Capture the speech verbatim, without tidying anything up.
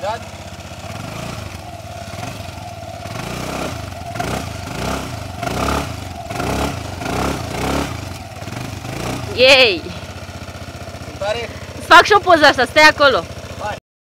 Dat? Yay! Sunt tare? Îți fac și o poză asta, stai acolo.